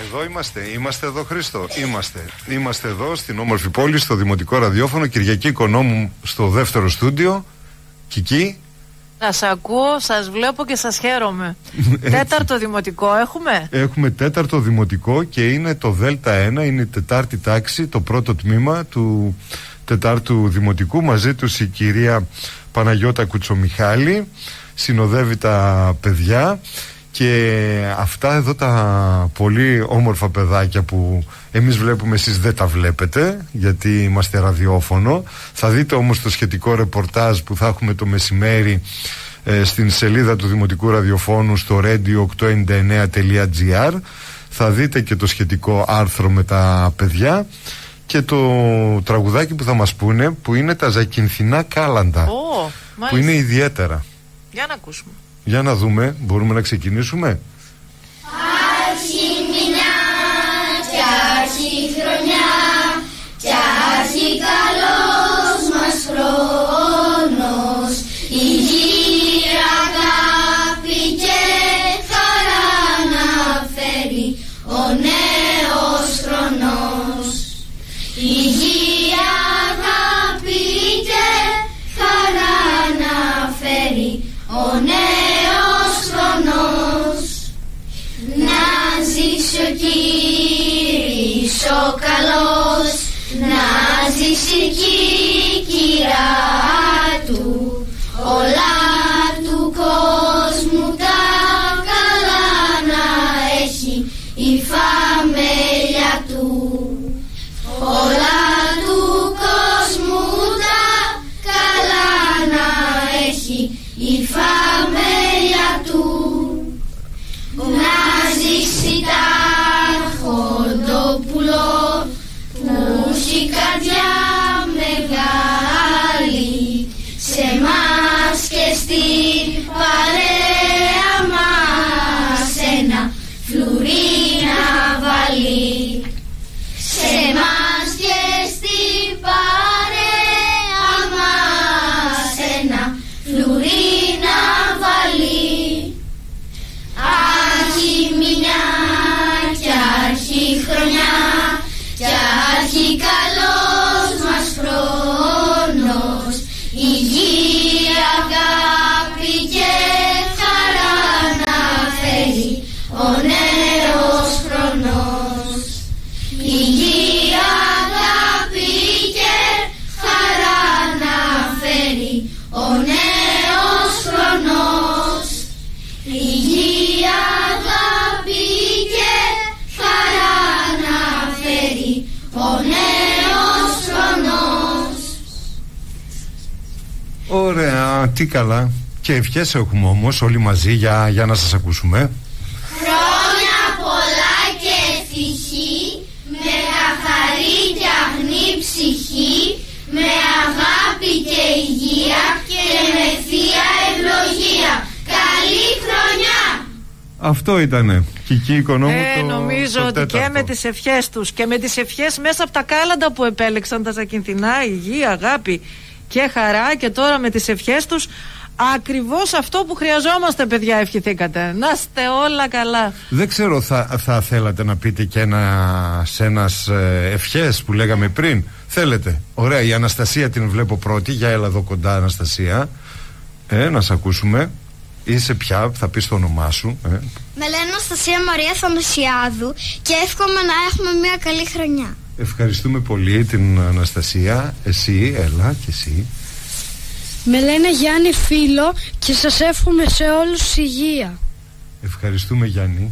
Εδώ είμαστε εδώ, Χρήστο. Είμαστε εδώ στην όμορφη πόλη, στο Δημοτικό Ραδιόφωνο. Κυριακή Οικονόμου στο δεύτερο στούντιο. Κική. Σας ακούω, σας βλέπω και σας χαίρομαι. Τέταρτο δημοτικό έχουμε. Έχουμε τέταρτο δημοτικό και είναι το Δέλτα 1, είναι η τετάρτη τάξη, το πρώτο τμήμα του τετάρτου δημοτικού. Μαζί τους η κυρία Παναγιώτα Κουτσομιχάλη συνοδεύει τα παιδιά. Και αυτά εδώ τα πολύ όμορφα παιδάκια που εμείς βλέπουμε, εσείς δεν τα βλέπετε γιατί είμαστε ραδιόφωνο. Θα δείτε όμως το σχετικό ρεπορτάζ που θα έχουμε το μεσημέρι στην σελίδα του Δημοτικού Ραδιοφώνου στο radio899.gr. Θα δείτε και το σχετικό άρθρο με τα παιδιά και το τραγουδάκι που θα μας πούνε, που είναι τα Ζακυνθινά Κάλαντα, που είναι ιδιαίτερα. Για να ακούσουμε. Για να δούμε, μπορούμε να ξεκινήσουμε. Άρχι μηνιά κι άρχι χρονιά κι άρχι καλός μας χρόνος, υγεία, αγάπη και χαρά να φέρει ο νέος χρονός. Υγεία, αγάπη και χαρά να φέρει ο νέος χρονός. Να ζήσει ο Κύριος ο καλός, να ζήσει και η κυρά του, όλα του κόσμου τα καλά να έχει η φαμέλια του. Όλα του κόσμου τα καλά να έχει η φαμέλια του. Να ζήσει τάρχοντοπουλό που έχει καρδιά μεγάλη, σε μας και στην παρέα μας ένα φλουρί να βάλει. Σε μας και στην παρέα μας ένα φλουρί να βάλει. Άρχι μηνιά κι άρχι χρονιά κι άρχι καλός μας χρόνος, υγεία, αγάπη και χαρά να φέρει ο νέος χρονός. Υγεία, αγάπη και χαρά να φέρει ο νέος χρονός. Υγεία, αγάπη και χαρά να φέρει ο νέος χρονός. Ωραία, τι καλά. Και ευχές έχουμε όμως όλοι μαζί για να σας ακούσουμε. Χρόνια πολλά και ευτυχή, με καθαρή και αγνή ψυχή, με αγάπη και υγεία και με θεία ευλογία. Καλή χρονιά! Αυτό ήτανε. Κική Οικονόμου νομίζω ότι τέταρτο. και με τις ευχές τους και με τις ευχές μέσα από τα κάλαντα που επέλεξαν τα Ζακυνθινά, υγεία, αγάπη και χαρά, και τώρα με τις ευχές τους ακριβώς αυτό που χρειαζόμαστε, παιδιά, ευχηθήκατε. Να είστε όλα καλά. Δεν ξέρω, θα θέλατε να πείτε και ένας ευχές που λέγαμε πριν? Θέλετε? Ωραία, η Αναστασία την βλέπω πρώτη. Για έλα εδώ κοντά, Αναστασία. Να σε ακούσουμε. Είσαι πια, θα πεις το όνομά σου. Με λένε Αναστασία Μαρία Θανασιάδου και εύχομαι να έχουμε μια καλή χρονιά. Ευχαριστούμε πολύ την Αναστασία. Εσύ, έλα και εσύ. Με λένε Γιάννη Φίλο και σας εύχομαι σε όλους υγεία. Ευχαριστούμε, Γιάννη.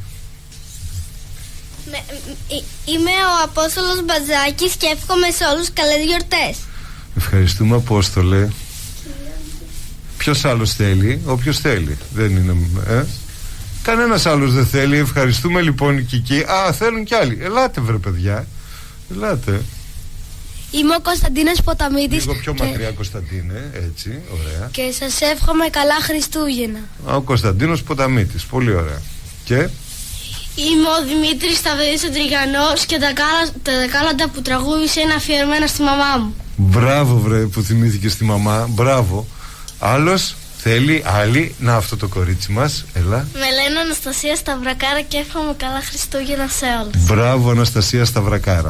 Είμαι ο Απόστολος Μπατζάκης και εύχομαι σε όλους καλές γιορτές. Ευχαριστούμε, Απόστολε. Ποιος άλλος θέλει? Όποιος θέλει. Δεν είναι. Κανένας άλλος δεν θέλει. Ευχαριστούμε λοιπόν, Κική. Θέλουν κι άλλοι. Ελάτε, βρε παιδιά. Ελάτε. Είμαι ο Κωνσταντίνος Ποταμίτης. Λίγο πιο μακριά, Κωνσταντίνε. Έτσι, ωραία. Και σας εύχομαι καλά Χριστούγεννα. Ο Κωνσταντίνος Ποταμίτης. Πολύ ωραία. Και είμαι ο Δημήτρης Σταυρίδης ο Τριγανός και τα κάλαντα που τραγούδισε είναι αφιερωμένα στη μαμά μου. Μπράβο, βρε, που θυμήθηκε στη μαμά. Μπράβο. Άλλος θέλει άλλη. Να, αυτό το κορίτσι μας, έλα. Με λένε Αναστασία Σταυρακάρα και εύχομαι καλά Χριστούγεννα σε όλους. Μπράβο, Αναστασία Σταυρακάρα.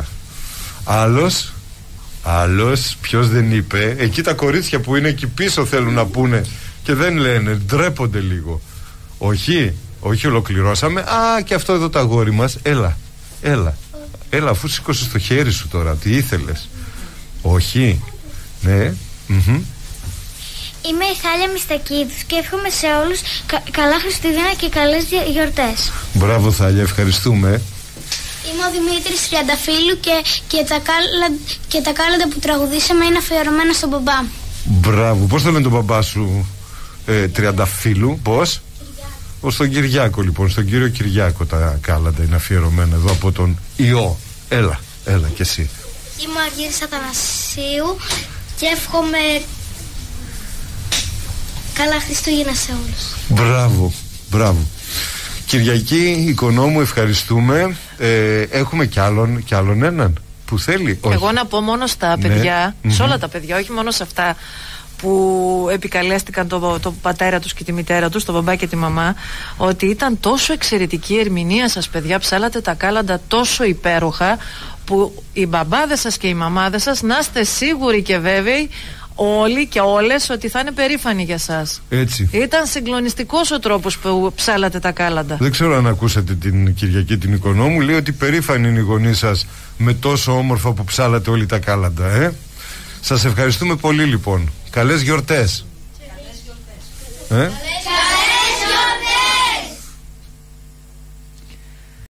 Άλλος, ποιος δεν είπε? Εκεί τα κορίτσια που είναι εκεί πίσω θέλουν να πούνε και δεν λένε, ντρέπονται λίγο. Όχι, ολοκληρώσαμε. Α, και αυτό εδώ το αγόρι μας. Έλα, αφού σήκωσες το χέρι σου τώρα, τι ήθελες? Όχι, ναι. Είμαι η Θάλια Μιστακίδης και εύχομαι σε όλους καλά Χριστούγεννα και καλές γιορτές. Μπράβο Θάλια, ευχαριστούμε. Είμαι ο Δημήτρης Τριανταφύλου και τα κάλαντα που τραγουδήσαμε είναι αφιερωμένα στον μπαμπά μου. Μπράβο, πώς το λένε τον μπαμπά σου? Τριανταφύλου, πώς? Στον Κυριάκο λοιπόν, στον κύριο Κυριάκο τα κάλαντα είναι αφιερωμένα εδώ από τον Υιό. Έλα κι εσύ. Είμαι ο Αργύρης Αθανασίου και εύχομαι καλά Χριστούγεννα σε όλους. Μπράβο. Κυριακή Οικονόμου, ευχαριστούμε. Έχουμε κι άλλον έναν που θέλει. Εγώ να πω μόνο στα παιδιά, σε όλα τα παιδιά, όχι μόνο σε αυτά που επικαλέστηκαν τον πατέρα τους και τη μητέρα τους, τον μπαμπά και τη μαμά, ότι ήταν τόσο εξαιρετική η ερμηνεία σας, παιδιά, ψάλατε τα κάλαντα τόσο υπέροχα, που οι μπαμπάδες σας και οι μαμάδες σας να είστε σίγουροι και βέβαιοι όλοι και όλες ότι θα είναι περήφανοι για σας. Έτσι. Ήταν συγκλονιστικός ο τρόπος που ψάλατε τα κάλαντα. Δεν ξέρω αν ακούσατε την Κυριακή την Οικονόμου. Λέει ότι περήφανοι είναι οι γονείς σας με τόσο όμορφα που ψάλατε όλοι τα κάλαντα. Σας ευχαριστούμε πολύ λοιπόν. Καλές γιορτές. Καλές γιορτές.